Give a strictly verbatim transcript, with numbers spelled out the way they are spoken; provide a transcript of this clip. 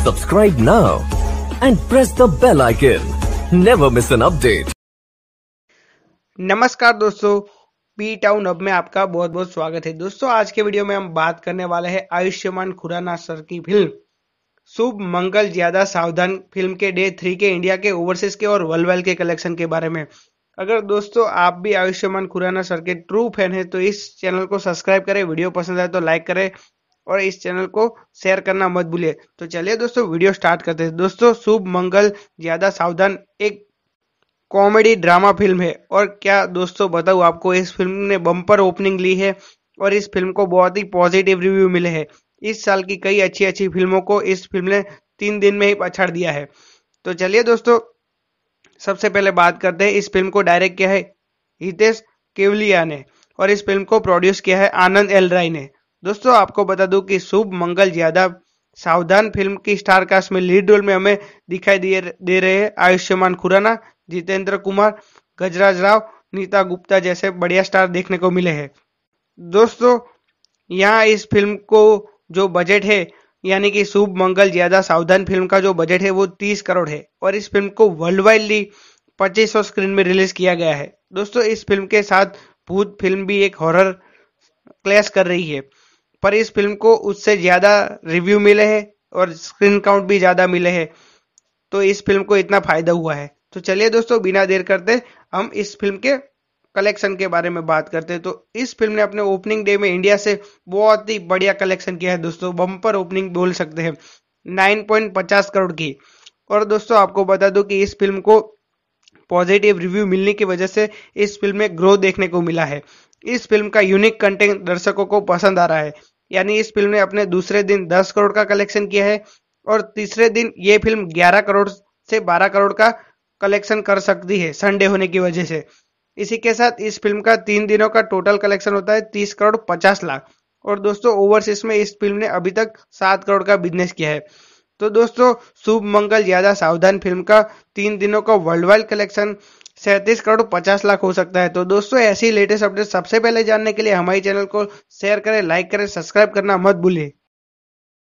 Subscribe now and press the bell icon. Never miss an update. नमस्कार दोस्तों, P town hub में आपका बहुत बहुत स्वागत है। दोस्तों आज के वीडियो में हम बात करने वाले हैं आयुष्मान खुराना सर की फिल्म शुभ मंगल ज्यादा सावधान फिल्म के डे थ्री के इंडिया के ओवरसीज के और वर्ल्ड वाइड के कलेक्शन के बारे में। अगर दोस्तों आप भी आयुष्मान खुराना सर के ट्रू फैन है तो इस चैनल को सब्सक्राइब करें, वीडियो पसंद आए तो लाइक करें और इस चैनल को शेयर करना मत भूलिए। तो चलिए दोस्तों वीडियो स्टार्ट करते हैं। दोस्तों शुभ मंगल ज्यादा सावधान एक कॉमेडी ड्रामा फिल्म है और क्या दोस्तों बताऊं आपको, इस फिल्म ने बम्पर ओपनिंग ली है और इस फिल्म को बहुत ही पॉजिटिव रिव्यू मिले हैं। इस साल की कई अच्छी अच्छी फिल्मों को इस फिल्म ने तीन दिन में ही पछाड़ दिया है। तो चलिए दोस्तों सबसे पहले बात करते हैं, इस फिल्म को डायरेक्ट किया है हितेश केवलिया ने और इस फिल्म को प्रोड्यूस किया है आनंद एल राय ने। दोस्तों आपको बता दूं कि शुभ मंगल ज्यादा सावधान फिल्म की स्टार कास्ट में लीड रोल में हमें दिखाई दे, दे रहे हैं आयुष्मान खुराना, जितेंद्र कुमार, गजराज राव, नीता गुप्ता जैसे बढ़िया स्टार देखने को मिले हैं। दोस्तों यहाँ इस फिल्म को जो बजट है, यानी कि शुभ मंगल ज्यादा सावधान फिल्म का जो बजट है वो तीस करोड़ है और इस फिल्म को वर्ल्ड वाइडली पच्चीस सौ स्क्रीन में रिलीज किया गया है। दोस्तों इस फिल्म के साथ भूत फिल्म भी एक हॉरर क्लैश कर रही है, पर इस फिल्म को उससे ज्यादा रिव्यू मिले हैं और स्क्रीन काउंट भी ज्यादा मिले हैं, तो इस फिल्म को इतना फायदा हुआ है। तो चलिए दोस्तों बिना देर करते हम इस फिल्म के कलेक्शन के बारे में बात करते हैं। तो इस फिल्म ने अपने ओपनिंग डे में इंडिया से बहुत ही बढ़िया कलेक्शन किया है दोस्तों, बम्पर ओपनिंग बोल सकते हैं, नौ पॉइंट पचास करोड़ की। और दोस्तों आपको बता दूं कि इस फिल्म को पॉजिटिव रिव्यू मिलने की वजह से इस फिल्म में ग्रोथ देखने को मिला है। इस फिल्म का यूनिक कंटेंट दर्शकों को पसंद आ रहा है, यानी इस फिल्म ने अपने दूसरे दिन दस करोड़ का कलेक्शन किया है और तीसरे दिन ये फिल्म ग्यारह करोड़ से बारह करोड़ का कलेक्शन कर सकती है संडे होने की वजह से। इसी के साथ इस फिल्म का तीन दिनों का टोटल कलेक्शन होता है तीस करोड़ पचास लाख और दोस्तों ओवरसीज में इस फिल्म ने अभी तक सात करोड़ का बिजनेस किया है। तो दोस्तों शुभ मंगल ज्यादा सावधान फिल्म का तीन दिनों का वर्ल्ड वाइड कलेक्शन सैंतीस करोड़ पचास लाख हो सकता है। तो दोस्तों ऐसी लेटेस्ट अपडेट सबसे पहले जानने के लिए हमारे चैनल को शेयर करें, लाइक करें, सब्सक्राइब करना मत भूलिए।